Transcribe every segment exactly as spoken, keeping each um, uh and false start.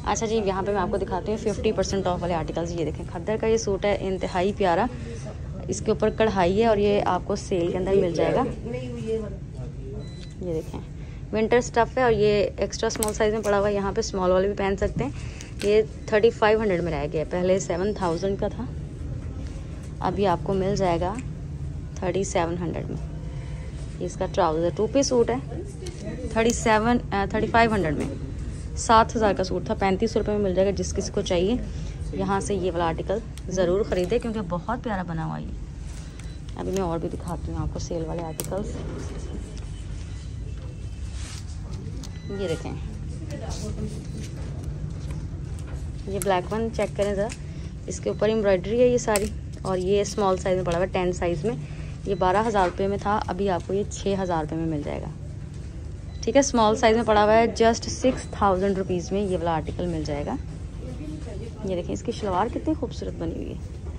अच्छा जी, यहाँ पे मैं आपको दिखाती हूँ फिफ्टी परसेंट ऑफ वाले आर्टिकल्स। ये देखें, खद्दर का ये सूट है, इंतहाई प्यारा। इसके ऊपर कढ़ाई है और ये आपको सेल के अंदर मिल जाएगा। ये देखें, विंटर स्टफ़ है और ये एक्स्ट्रा स्मॉल साइज़ में पड़ा हुआ है। यहाँ पे स्मॉल वाले भी पहन सकते हैं। ये थर्टी फाइव हंड्रेड में रह गया, पहले सेवन थाउजेंड का था, अभी आपको मिल जाएगा थर्टी सेवन हंड्रेड में। इसका ट्राउज़र टू पीस सूट है, thirty seven thirty five hundred में। सात हज़ार का सूट था, पैंतीस रुपये में मिल जाएगा। जिस किसी को चाहिए यहाँ से ये वाला आर्टिकल ज़रूर ख़रीदे, क्योंकि बहुत प्यारा बना हुआ है ये। अभी मैं और भी दिखाती हूँ आपको सेल वाले आर्टिकल्स। ये देखें, ये ब्लैक वन चेक करें ज़रा, इसके ऊपर एम्ब्रॉयडरी है ये सारी, और ये स्मॉल साइज़ में पड़ा हुआ है, टेन साइज़ में। ये बारह हज़ार रुपये में था, अभी आपको ये छः हज़ार रुपये में मिल जाएगा। ठीक है, स्मॉल साइज़ में पड़ा हुआ है, जस्ट सिक्स थाउजेंड रुपीज़ में ये वाला आर्टिकल मिल जाएगा। ये देखें, इसकी शलवार कितनी खूबसूरत बनी हुई है,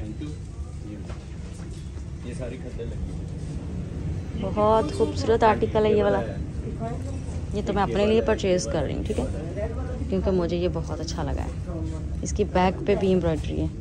ये सारी खद्दर लगी है। बहुत खूबसूरत आर्टिकल है ये वाला। ये तो मैं अपने लिए परचेज़ कर रही हूँ, ठीक है, क्योंकि मुझे ये बहुत अच्छा लगा है। इसकी बैक पे भी एम्ब्रॉयडरी है।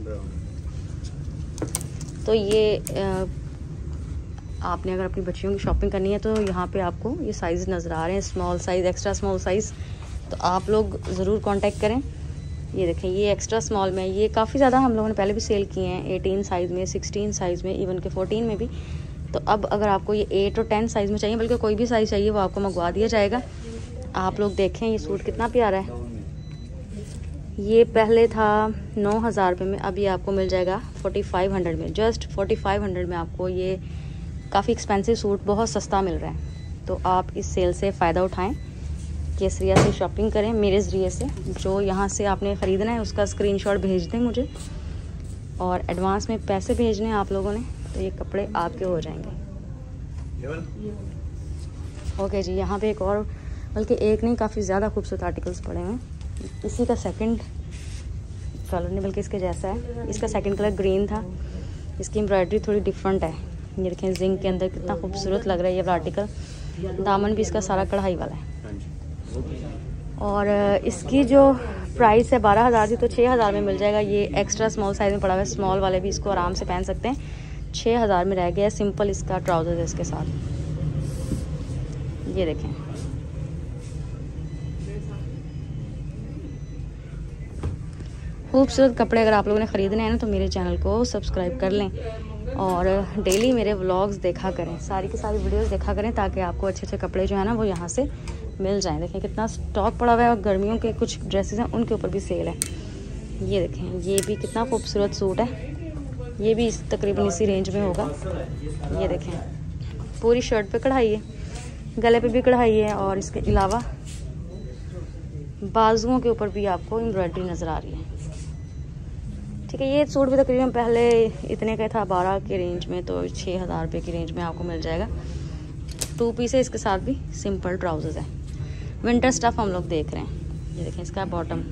तो ये आ, आपने अगर अपनी बच्चियों की शॉपिंग करनी है तो यहाँ पे आपको ये साइज़ नज़र आ रहे हैं, small size, extra small size. तो आप लोग ज़रूर कांटेक्ट करें। ये देखें, ये एक्स्ट्रा स्मॉल में, ये काफ़ी ज़्यादा हम लोगों ने पहले भी सेल किए हैं, एटीन साइज़ में, सिक्सटीन साइज़ में, इवन के फोर्टीन में भी। तो अब अगर आपको ये एट और टेन साइज़ में चाहिए, बल्कि कोई भी साइज़ चाहिए, वो आपको मंगवा दिया जाएगा। आप लोग देखें ये सूट कितना प्यारा है। ये पहले था नौ हज़ार रुपये में, अभी आपको मिल जाएगा फोर्टी फाइव हंड्रेड में। जस्ट फोर्टी फाइव हंड्रेड में आपको ये काफ़ी एक्सपेंसिव सूट बहुत सस्ता मिल रहा है। तो आप इस सेल से फ़ायदा उठाएं, केसरिया से शॉपिंग करें मेरे ज़रिए से। जो यहाँ से आपने ख़रीदना है उसका स्क्रीनशॉट भेज दें मुझे, और एडवांस में पैसे भेजने हैं आप लोगों ने, तो ये कपड़े आपके हो जाएंगे। ओके जी, यहाँ पे एक और, बल्कि एक नहीं, काफ़ी ज़्यादा खूबसूरत आर्टिकल्स पड़े हुए हैं। इसी का सेकंड कलर नहीं, बल्कि इसके जैसा है। इसका सेकंड कलर ग्रीन था। इसकी एम्ब्रॉयडरी थोड़ी डिफरेंट है। ये देखें, जिंक के अंदर कितना खूबसूरत लग रहा है ये वाला आर्टिकल। दामन भी इसका सारा कढ़ाई वाला है। और इसकी जो प्राइस है बारह हज़ार थी, तो छः हज़ार में मिल जाएगा। ये एक्स्ट्रा स्मॉल साइज़ में पड़ा हुआ है, स्मॉल वाले भी इसको आराम से पहन सकते हैं। छः हज़ार में रह गया है। सिंपल इसका ट्राउज़र है इसके साथ। ये देखें, खूबसूरत कपड़े अगर आप लोगों ने ख़रीदने हैं ना, तो मेरे चैनल को सब्सक्राइब कर लें और डेली मेरे व्लॉग्स देखा करें, सारी की सारी वीडियोस देखा करें, ताकि आपको अच्छे अच्छे कपड़े जो है ना वो यहाँ से मिल जाएं। देखें कितना स्टॉक पड़ा हुआ है, और गर्मियों के कुछ ड्रेसेस हैं उनके ऊपर भी सेल है। ये देखें, ये भी कितना खूबसूरत सूट है। ये भी इस तकरीबन इसी रेंज में होगा। ये देखें, पूरी शर्ट पे कढ़ाई है, गले पे भी कढ़ाई है, और इसके अलावा बाजुओं के ऊपर भी आपको एम्ब्रॉयडरी नज़र आ रही है। ठीक है, ये सूट भी तकरीबन पहले इतने का था, बारह के रेंज में, तो छः हज़ार रुपये की रेंज में आपको मिल जाएगा। टू पीस है, इसके साथ भी सिंपल ट्राउजर्स है। विंटर स्टफ हम लोग देख रहे हैं। ये देखें, इसका बॉटम,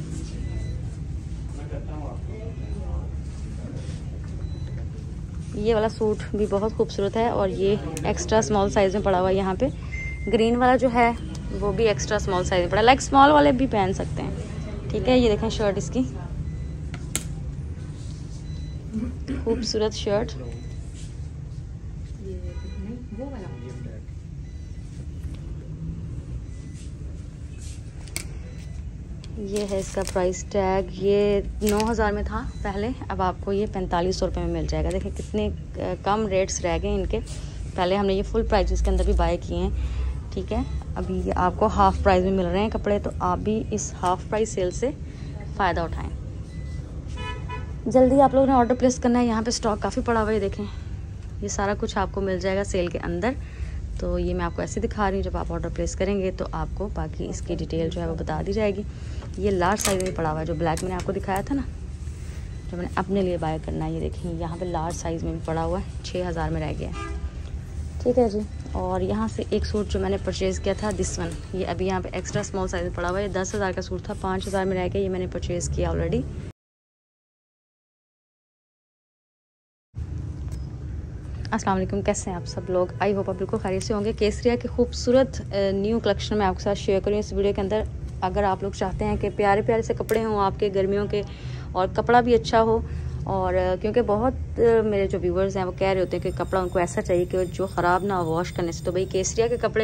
ये वाला सूट भी बहुत खूबसूरत है, और ये एक्स्ट्रा स्मॉल साइज़ में पड़ा हुआ है। यहाँ पे ग्रीन वाला जो है वो भी एक्स्ट्रा स्मॉल साइज़ में पड़ा, लाइक स्मॉल वाले भी पहन सकते हैं। ठीक है, ये देखें शर्ट, इसकी खूबसूरत शर्ट। ये है इसका प्राइस टैग। ये नौ हज़ार में था पहले, अब आपको ये पैंतालीस सौ रुपये में मिल जाएगा। देखिए कितने कम रेट्स रह गए इनके। पहले हमने ये फुल प्राइस के अंदर भी बाय किए हैं। ठीक है, अभी ये आपको हाफ़ प्राइस में मिल रहे हैं कपड़े, तो आप भी इस हाफ़ प्राइस सेल से फ़ायदा उठाएं। जल्दी आप लोगों ने ऑर्डर प्लेस करना है। यहाँ पे स्टॉक काफ़ी पड़ा हुआ है, देखें ये सारा कुछ आपको मिल जाएगा सेल के अंदर। तो ये मैं आपको ऐसे दिखा रही हूँ, जब आप ऑर्डर प्लेस करेंगे तो आपको बाकी इसकी डिटेल जो है वो बता दी जाएगी। ये लार्ज साइज़ में पड़ा हुआ है, जो ब्लैक मैंने आपको दिखाया था ना, जो मैंने अपने लिए बाय करना है। ये देखिए यहाँ पे लार्ज साइज़ में भी पड़ा हुआ है, छः हज़ार में रह गया है। ठीक है जी, और यहाँ से एक सूट जो मैंने परचेज़ किया था, दिस वन, ये अभी यहाँ पे एक्स्ट्रा स्मॉल साइज़ में पड़ा हुआ है। ये दस हज़ार का सूट था, पाँच हज़ार में रह गया। ये मैंने परचेज़ किया ऑलरेडी। अस्सलाम वालेकुम, कैसे हैं आप सब लोग? आई होप आप बिल्कुल खैरियत से होंगे। केसरिया के खूबसूरत न्यू कलेक्शन मैं आपके साथ शेयर करूँ इस वीडियो के अंदर। अगर आप लोग चाहते हैं कि प्यारे प्यारे से कपड़े हों आपके गर्मियों के और कपड़ा भी अच्छा हो, और क्योंकि बहुत मेरे जो व्यूवर्स हैं वो कह रहे होते हैं कि कपड़ा उनको ऐसा चाहिए कि जो ख़राब ना हो वॉश करने से, तो भाई केसरिया के कपड़े।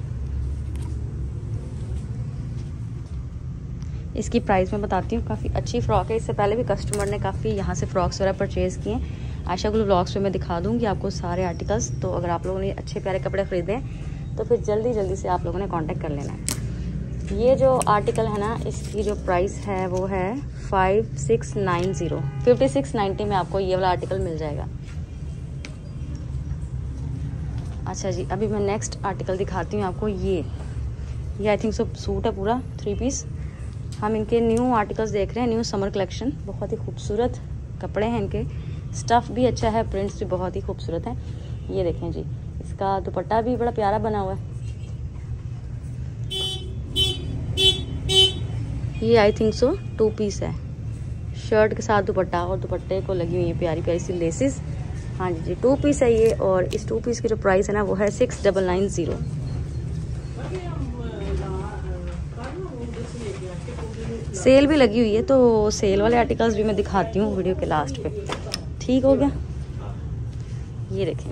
इसकी प्राइस मैं बताती हूँ, काफ़ी अच्छी फ़्रॉक है। इससे पहले भी कस्टमर ने काफ़ी यहाँ से फ़्रॉक्स वगैरह परचेज़ किए हैं। आशा गुल ब्लॉग्स पे मैं दिखा दूँगी आपको सारे आर्टिकल्स। तो अगर आप लोगों ने अच्छे प्यारे कपड़े ख़रीदे हैं तो फिर जल्दी जल्दी से आप लोगों ने कांटेक्ट कर लेना है। ये जो आर्टिकल है ना, इसकी जो प्राइस है वो है five six nine zero fifty six ninety में आपको ये वाला आर्टिकल मिल जाएगा। अच्छा जी, अभी मैं नेक्स्ट आर्टिकल दिखाती हूँ आपको। ये ये आई थिंक सो सूट है पूरा थ्री पीस। हम इनके न्यू आर्टिकल्स देख रहे हैं, न्यू समर कलेक्शन। बहुत ही खूबसूरत कपड़े हैं इनके, स्टफ़ भी अच्छा है, प्रिंट्स भी बहुत ही खूबसूरत हैं। ये देखें जी, इसका दुपट्टा भी बड़ा प्यारा बना हुआ है। ये I think so two piece है, शर्ट के साथ दुपट्टा, और दुपट्टे को लगी हुई है प्यारी प्यारी सी लेसेस। हाँ जी जी, टू पीस है ये। और इस टू पीस की जो प्राइस है ना वो है six double nine zero. Sale भी लगी हुई है, तो सेल वाले आर्टिकल्स भी मैं दिखाती हूँ वीडियो के लास्ट पे। ठीक हो गया। ये देखें,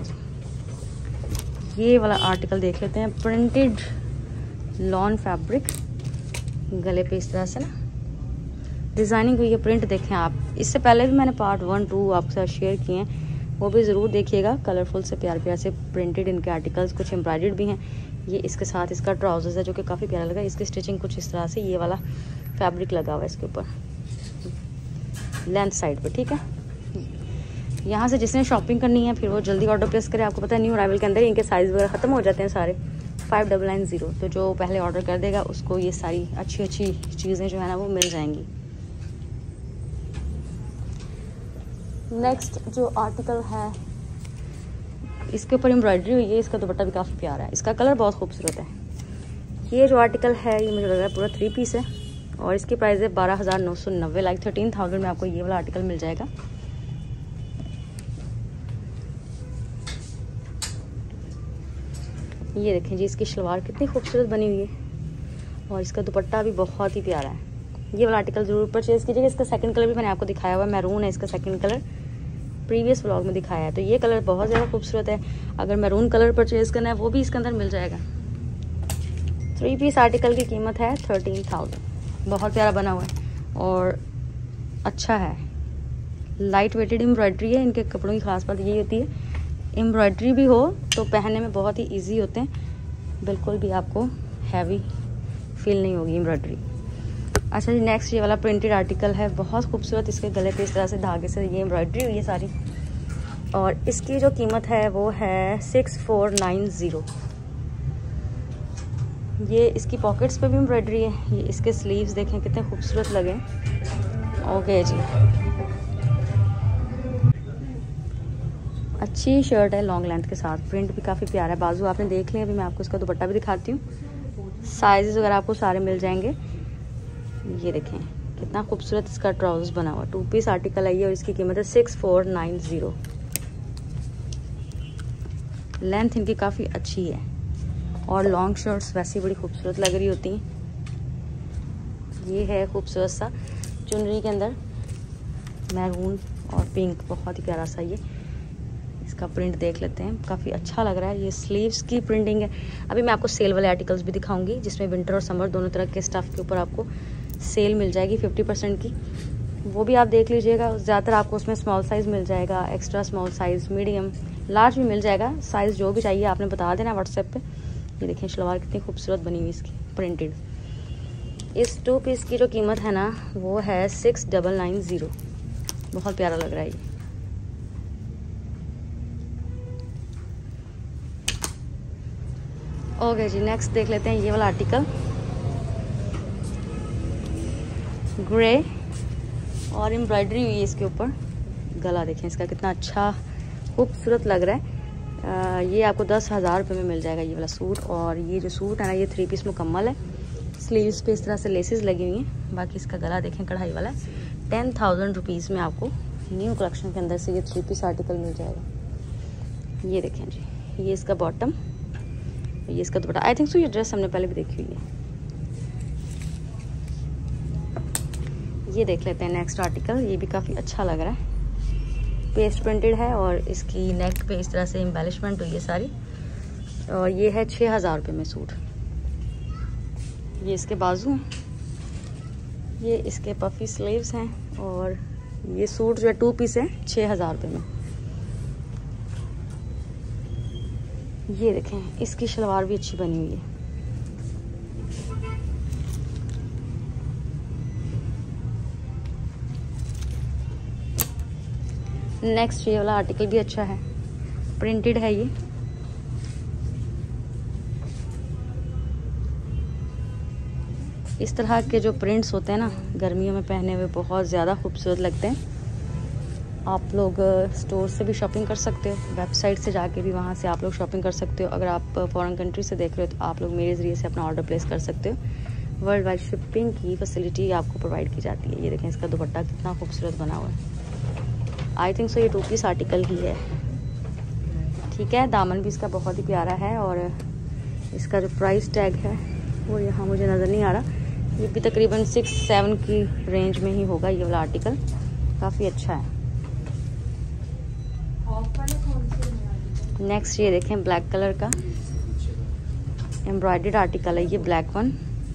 ये वाला आर्टिकल देख लेते हैं। प्रिंटेड लॉन फैब्रिक, गले पे इस तरह से ना डिज़ाइनिंग हुई है, प्रिंट देखें आप। इससे पहले भी मैंने पार्ट वन टू आपके साथ शेयर किए हैं, वो भी ज़रूर देखिएगा। कलरफुल से प्यार प्यार से प्रिंटेड इनके आर्टिकल्स, कुछ एम्ब्रॉयडर्ड भी हैं। ये इसके साथ इसका ट्राउजर्स है जो कि काफ़ी प्यारा लगा। इसकी स्टिचिंग कुछ इस तरह से, ये वाला फैब्रिक लगा हुआ है इसके ऊपर लेंथ साइड पे। ठीक है, यहाँ से जिसने शॉपिंग करनी है फिर वो जल्दी ऑर्डर प्लेस करे। आपको पता है न्यू अराइवल के अंदर इनके साइज़ वगैरह ख़त्म हो जाते हैं सारे। फाइव डबल नाइन ज़ीरो, तो जो पहले ऑर्डर कर देगा उसको ये सारी अच्छी अच्छी चीज़ें जो है ना वो मिल जाएंगी। नेक्स्ट जो आर्टिकल है, इसके ऊपर एम्ब्रॉयडरी हुई है, इसका दुपट्टा भी काफ़ी प्यारा है, इसका कलर बहुत खूबसूरत है। ये जो आर्टिकल है ये मुझे लग रहा है पूरा थ्री पीस है, और इसकी प्राइस है बारह हज़ार नौ सौ नब्बे लाइक थर्टीन थाउजेंड में आपको ये वाला आर्टिकल मिल जाएगा। ये देखें जी, इसकी शलवार कितनी खूबसूरत बनी हुई है, और इसका दुपट्टा भी बहुत ही प्यारा है। ये वाला आर्टिकल ज़रूर परचेज़ कीजिएगा। इसका सेकंड कलर भी मैंने आपको दिखाया हुआ है, मैरून है इसका सेकंड कलर, प्रीवियस व्लॉग में दिखाया है। तो ये कलर बहुत ज़्यादा खूबसूरत है। अगर मैरून कलर परचेज़ करना है वो भी इसके अंदर मिल जाएगा। थ्री पीस आर्टिकल की कीमत है थर्टीन थाउजेंड। बहुत प्यारा बना हुआ है और अच्छा है। लाइट वेटेड एम्ब्रॉयडरी है। इनके कपड़ों की खास बात यही होती है, एम्ब्रॉयडरी भी हो तो पहनने में बहुत ही इजी होते हैं, बिल्कुल भी आपको हैवी फील नहीं होगी एम्ब्रॉयडरी। अच्छा जी, नेक्स्ट ये वाला प्रिंटेड आर्टिकल है, बहुत खूबसूरत। इसके गले पे इस तरह से धागे से ये एम्ब्रॉयडरी हुई है सारी, और इसकी जो कीमत है वो है सिक्स फोर नाइन ज़ीरो। ये इसकी पॉकेट्स पे भी एम्ब्रॉयडरी है। ये इसके स्लीव्स देखें कितने खूबसूरत लगे। ओके जी, अच्छी शर्ट है लॉन्ग लेंथ के साथ, प्रिंट भी काफ़ी प्यारा है। बाजू आपने देख लिया, अभी मैं आपको इसका दुपट्टा भी दिखाती हूँ। साइज़ वगैरह आपको सारे मिल जाएंगे। ये देखें कितना खूबसूरत इसका ट्राउजर्स बना हुआ, टू पीस आर्टिकल है ये, और इसकी कीमत है six four nine zero. Length इनकी काफ़ी अच्छी है, और लॉन्ग शर्ट्स वैसे बड़ी खूबसूरत लग रही होती हैं। ये है खूबसूरत सा चुनरी के अंदर मैरून और पिंक, बहुत ही प्यारा सा। ये इसका प्रिंट देख लेते हैं, काफ़ी अच्छा लग रहा है। ये स्लीव्स की प्रिंटिंग है। अभी मैं आपको सेल वाले आर्टिकल्स भी दिखाऊंगी, जिसमें विंटर और समर दोनों तरह के स्टफ़ के ऊपर आपको सेल मिल जाएगी फिफ्टी परसेंट की, वो भी आप देख लीजिएगा। ज़्यादातर आपको उसमें स्मॉल साइज़ मिल जाएगा, extra small size, medium, large भी मिल जाएगा। साइज़ जो भी चाहिए आपने बता देना व्हाट्सएप पे। ये देखें शलवार कितनी खूबसूरत बनी हुई इसकी, प्रिंटेड। इस टू पीस की जो कीमत है ना वो है सिक्स डबल नाइन ज़ीरो। बहुत प्यारा लग रहा है ये। ओके जी, नेक्स्ट देख लेते हैं ये वाला आर्टिकल, ग्रे और एम्ब्रॉयडरी हुई है इसके ऊपर। गला देखें इसका कितना अच्छा खूबसूरत लग रहा है। आ, ये आपको दस हज़ार रुपये में मिल जाएगा ये वाला सूट। और ये जो सूट है ना ये थ्री पीस मुकम्मल है। स्लीव्स पे इस तरह से लेसेस लगी हुई हैं। बाकी इसका गला देखें कढ़ाई वाला है। टेन थाउजेंड रुपीज़ में आपको न्यू कलेक्शन के अंदर से ये थ्री पीस आर्टिकल मिल जाएगा। ये देखें जी, ये इसका बॉटम, ये इसका दुपट्टा। आई थिंक सो ये ड्रेस हमने पहले भी देखी हुई है। ये देख लेते हैं नेक्स्ट आर्टिकल। ये भी काफ़ी अच्छा लग रहा है, पेस्ट प्रिंटेड है और इसकी नेक पे इस तरह से एम्बेलिशमेंट हुई है सारी। और ये है छः हज़ार रुपये में सूट। ये इसके बाजू हैं, ये इसके पफी स्लीव्स हैं और ये सूट जो है टू पीस है छः हज़ार रुपये में। ये देखें, इसकी शलवार भी अच्छी बनी हुई है। नेक्स्ट ये वाला आर्टिकल भी अच्छा है, प्रिंटेड है ये। इस तरह के जो प्रिंट्स होते हैं ना, गर्मियों में पहने हुए बहुत ज़्यादा खूबसूरत लगते हैं। आप लोग स्टोर से भी शॉपिंग कर सकते हो, वेबसाइट से जाके भी वहाँ से आप लोग शॉपिंग कर सकते हो। अगर आप फॉरेन कंट्री से देख रहे हो तो आप लोग मेरे ज़रिए से अपना ऑर्डर प्लेस कर सकते हो। वर्ल्ड वाइड शिपिंग की फैसिलिटी आपको प्रोवाइड की जाती है। ये देखें, इसका दुपट्टा कितना खूबसूरत बना हुआ है। आई थिंक सो ये टू पीस आर्टिकल ही है। ठीक है, दामन भी इसका बहुत ही प्यारा है और इसका जो प्राइस टैग है वो यहाँ मुझे नज़र नहीं आ रहा। ये भी तकरीबन सिक्स सेवन की रेंज में ही होगा। ये वाला आर्टिकल काफ़ी अच्छा है। नेक्स्ट ये देखें, ब्लैक कलर का एम्ब्रॉयडर्ड आर्टिकल है ये, ब्लैक वन।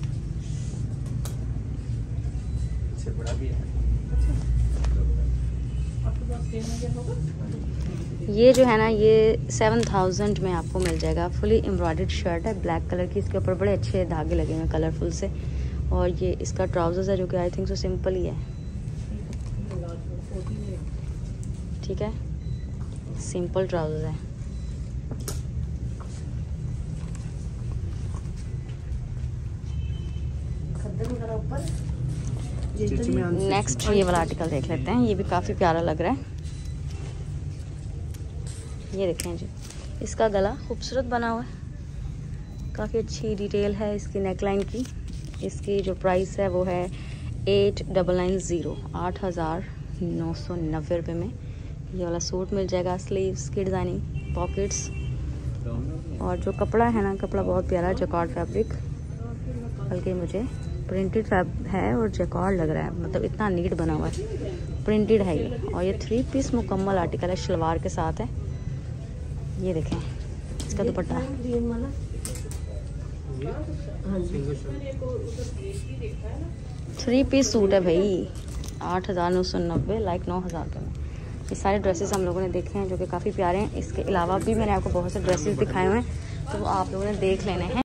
ये जो है ना, ये सेवन थाउजेंड में आपको मिल जाएगा। फुली एम्ब्रॉयडर्ड शर्ट है ब्लैक कलर की, इसके ऊपर बड़े अच्छे धागे लगे हुए हैं कलरफुल से। और ये इसका ट्राउजर्स है जो कि आई थिंक सो सिंपल ही है। ठीक है, सिंपल ट्राउजर्स है। नेक्स्ट ये वाला आर्टिकल देख लेते हैं। ये भी काफ़ी प्यारा लग रहा है। ये देखें जी, इसका गला खूबसूरत बना हुआ है, काफ़ी अच्छी डिटेल है इसकी नेकलाइन की। इसकी जो प्राइस है वो है एट डबल नाइन ज़ीरो, आठ हज़ार नौ सौ नब्बे रुपये में ये वाला सूट मिल जाएगा। स्लीव्स की डिज़ाइनिंग, पॉकेट्स और जो कपड़ा है ना, कपड़ा बहुत प्यारा है, जैकार्ड फैब्रिक, बल्कि मुझे प्रिंटेड फैब है और जैकार्ड लग रहा है, मतलब इतना नीट बना हुआ है, प्रिंटेड है ये। और ये थ्री पीस मुकम्मल आर्टिकल है, शलवार के साथ है। ये देखें इसका दुपट्टा, थ्री पीस सूट है भाई, आठ हज़ार नौ सौ नब्बे लाइक नौ हज़ार रुपये में। ये सारे ड्रेसेस हम लोगों ने देखे हैं जो कि काफ़ी प्यारे हैं। इसके अलावा भी मैंने आपको बहुत से ड्रेसेस दिखाए हुए हैं, तो आप लोगों ने देख लेने हैं।